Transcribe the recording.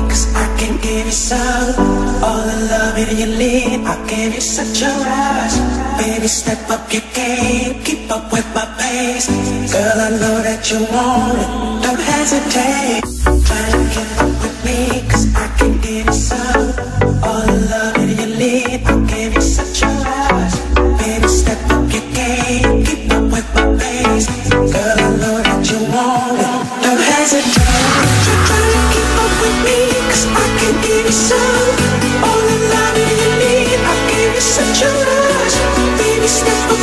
'cause I can give you some. All the love that you need, I give you such a rush. Baby, step up your game, keep up with my pace. Girl, I know that you want it, don't hesitate. Try to keep up with me, 'cause I can give you some. All the love that you need, I give you such a rush. Baby, step up your game, keep up with my pace. Girl, I know that you want it, don't hesitate. Try to keep up with me, 'cause I can give you some. All the love that you need, I give you such a rush. Baby, step up